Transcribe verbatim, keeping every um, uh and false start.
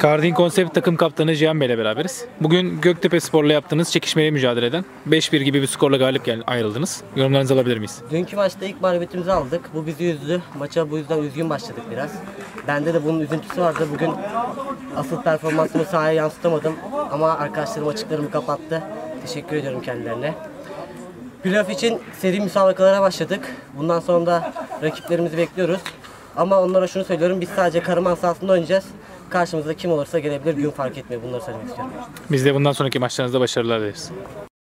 Kardin Konsept takım kaptanı Cihan Bey ile beraberiz. Bugün Göktepe Spor'la yaptığınız çekişmeli mücadeleden beş bir gibi bir skorla galip gel ayrıldınız. Yorumlarınızı alabilir miyiz? Dünkü maçta ilk mağlubiyetimizi aldık. Bu bizi üzdü. Maça bu yüzden üzgün başladık biraz. Bende de bunun üzüntüsü vardı. Bugün asıl performansımı sahaya yansıtamadım. Ama arkadaşlarım açıklarımı kapattı. Teşekkür ediyorum kendilerine. Playoff için seri müsabakalara başladık. Bundan sonra da rakiplerimizi bekliyoruz. Ama onlara şunu söylüyorum. Biz sadece Karaman sahasında oynayacağız. Karşımızda kim olursa gelebilir. Gün fark etmiyor. Bunları söylemek istiyorum. Biz de bundan sonraki maçlarınızda başarılar dileriz.